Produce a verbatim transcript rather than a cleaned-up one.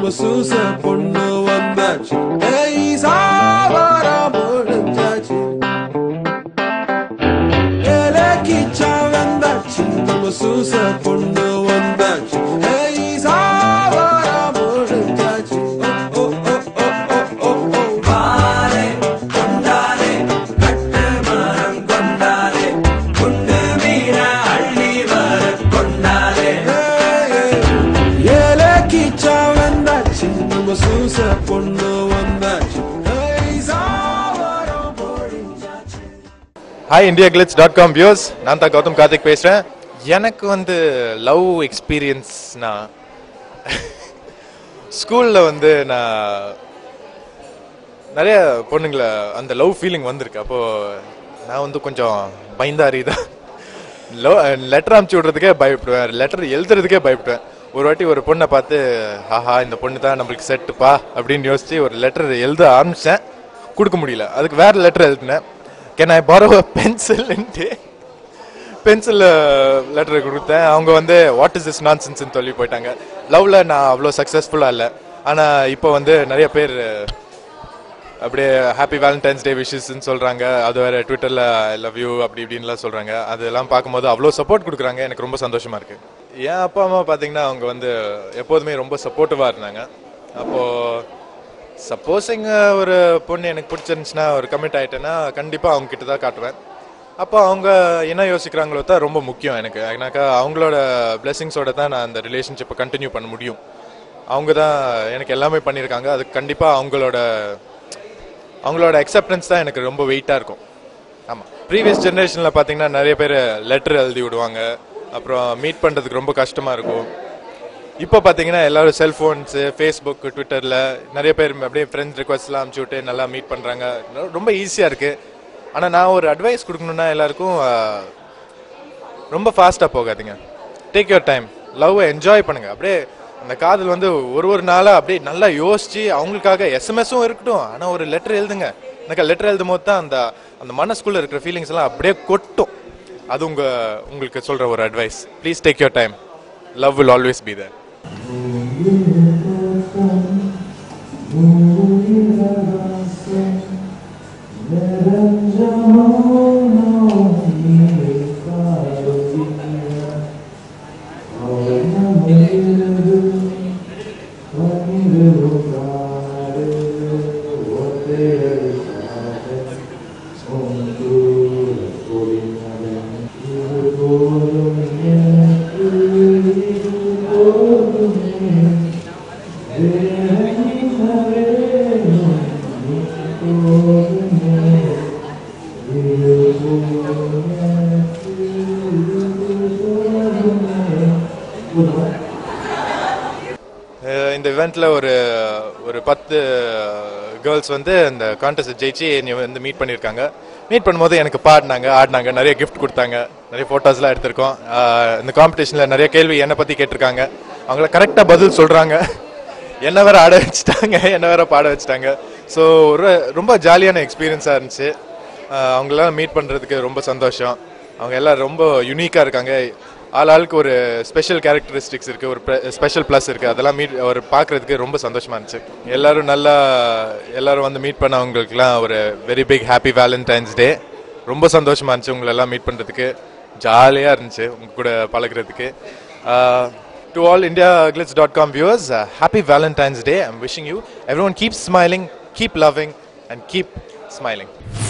நம்ம சூச பொண்ணு வந்தாச்சு ஏய் சாவாரம் முடிஞ்சாச்சு ஏலே கிச்சா வந்தாச்சு நம்ம சூச பொண்ணு வந்தாச்சு ஏய் சாவாரம் முடிஞ்சாச்சு ஓ ஓ ஓ ஓ ஓ ஓ பாரே கொண்டாரே கட்டு மரம் கொண்டாரே குண்டு மீன அள்ளி வர கொண்டாரே ஏலே கிச்சா வந்தாச்சு நம்ம சூச பொண்ணு வந்தாச்சு ஏய் சாவாரம் முடிஞ்சாச்சு. Hi India Glitz dot com viewers, நான் தான் கௌதம் கார்த்திக் பேசுகிறேன். எனக்கு வந்து லவ் எக்ஸ்பீரியன்ஸ்னா ஸ்கூலில் வந்து நான் நிறைய பொண்ணுங்களை அந்த லவ் ஃபீலிங் வந்திருக்கு. அப்போது நான் வந்து கொஞ்சம் பயந்தாரி தான். லவ் லெட்டர் அனுப்பிச்சி விட்றதுக்கே பயப்படுவேன், லெட்டர் எழுதுறதுக்கே பயப்படுவேன். ஒரு வாட்டி ஒரு பொண்ணை பார்த்து ஆஹா இந்த பொண்ணு தான் நம்மளுக்கு செட்டுப்பா அப்படின்னு யோசித்து ஒரு லெட்டர் எழுத ஆரம்பித்தேன். கொடுக்க முடியல, அதுக்கு வேறு லெட்டர் எழுதினேன். கேன் ஐ பாரோ பென்சில்ன்ட்டு பென்சிலில் லெட்டர் கொடுத்தேன். அவங்க வந்து வாட் இஸ் திஸ் நான்சென்ஸ்ன்னு சொல்லி போயிட்டாங்க. லவ்வில் நான் அவ்வளோ சக்ஸஸ்ஃபுல்லாக இல்லை. ஆனால் இப்போ வந்து நிறைய பேர் அப்படியே ஹாப்பி வேலண்டைன்ஸ் டே விஷஸ்ன்னு சொல்கிறாங்க. அது வேறு ட்விட்டரில் ஐ லவ் யூ அப்படி இப்படின்லாம் சொல்கிறாங்க. அதெல்லாம் பார்க்கும்போது அவ்வளோ சப்போர்ட் கொடுக்குறாங்க. எனக்கு ரொம்ப சந்தோஷமாக இருக்குது. என் அப்பா அம்மா பார்த்தீங்கன்னா அவங்க வந்து எப்போதுமே ரொம்ப சப்போர்ட்டிவாக இருந்தாங்க. அப்போது சப்போஸிங் ஒரு பொண்ணு எனக்கு பிடிச்சிருந்துச்சுன்னா ஒரு கமிட் ஆகிட்டேன்னா கண்டிப்பாக அவங்க கிட்ட தான் காட்டுவேன். அப்போ அவங்க என்ன யோசிக்கிறாங்களோ தான் ரொம்ப முக்கியம் எனக்கு. ஏன்னாக்கா அவங்களோட பிளெஸிங்ஸோட தான் நான் அந்த ரிலேஷன்ஷிப்பை கண்டினியூ பண்ண முடியும். அவங்க தான் எனக்கு எல்லாமே பண்ணியிருக்காங்க. அது கண்டிப்பாக அவங்களோட அவங்களோட அக்செப்டன்ஸ் தான் எனக்கு ரொம்ப வெயிட்டாக இருக்கும். ஆமாம், ப்ரீவியஸ் ஜென்ரேஷனில் பார்த்தீங்கன்னா நிறைய பேர் லெட்டர் எழுதி விடுவாங்க, அப்புறம் மீட் பண்ணுறதுக்கு ரொம்ப கஷ்டமாக இருக்கும். இப்போ பார்த்தீங்கன்னா எல்லோரும் செல்ஃபோன்ஸு, ஃபேஸ்புக், ட்விட்டரில் நிறைய பேர் அப்படியே ஃப்ரெண்ட்ஸ் ரிக்வஸ்ட்லாம் அனுப்பிச்சி விட்டு நல்லா மீட் பண்ணுறாங்க. ரொம்ப ஈஸியாக இருக்குது. ஆனால் நான் ஒரு அட்வைஸ் கொடுக்கணுன்னா எல்லாருக்கும் ரொம்ப ஃபாஸ்ட்டாக போகாதீங்க. Take your time, love enjoy பண்ணுங்கள். அப்படியே அந்த காதல் வந்து ஒரு ஒரு நாளாக அப்படியே நல்லா யோசித்து அவங்களுக்காக எஸ்எம்எஸும் இருக்கட்டும், ஆனால் ஒரு லெட்டர் எழுதுங்க. எனக்கு லெட்டர் எழுதும் போது தான் அந்த அந்த மனசுக்குள்ளே இருக்கிற ஃபீலிங்ஸ் எல்லாம் அப்படியே கொட்டும். அது உங்கள் உங்களுக்கு சொல்கிற ஒரு advice. Please take your time. Love will always be there. இந்த இவெண்ட்டில் ஒரு ஒரு பத்து கேர்ள்ஸ் வந்து இந்த கான்டெஸ்ட் ஜெயிச்சு என்னை வந்து மீட் பண்ணியிருக்காங்க. மீட் பண்ணும்போது எனக்கு பாடினாங்க, ஆடினாங்க, நிறைய கிஃப்ட் கொடுத்தாங்க, நிறைய ஃபோட்டோஸ்லாம் எடுத்திருக்கோம். இந்த காம்படிஷனில் நிறைய கேள்வி என்னை பற்றி கேட்டிருக்காங்க. அவங்கள கரெக்டாக பதில் சொல்கிறாங்க. என்ன வேறு ஆட வச்சுட்டாங்க, என்ன வேறு பாட வச்சுட்டாங்க. ஸோ ஒரு ரொம்ப ஜாலியான எக்ஸ்பீரியன்ஸாக இருந்துச்சு. அவங்களெல்லாம் மீட் பண்ணுறதுக்கு ரொம்ப சந்தோஷம். அவங்க எல்லாம் ரொம்ப யூனிக்காக இருக்காங்க. ஆள் ஆளுக்கு ஒரு ஸ்பெஷல் கேரக்டரிஸ்டிக்ஸ் இருக்குது, ஒரு ஸ்பெஷல் ப்ளஸ் இருக்குது. அதெல்லாம் மீட் ஒரு பார்க்குறதுக்கு ரொம்ப சந்தோஷமாக இருந்துச்சு. எல்லோரும் நல்லா எல்லோரும் வந்து மீட் பண்ணவங்களுக்குலாம் ஒரு very big happy Valentine's day. ரொம்ப சந்தோஷமாக இருந்துச்சு உங்களெல்லாம் மீட் பண்ணுறதுக்கு. ஜாலியாக இருந்துச்சு உங்கள் கூட பழகிறதுக்கு. To all India Glitz dot com viewers, uh, happy Valentine's Day. I'm wishing you everyone keep smiling, keep loving and keep smiling.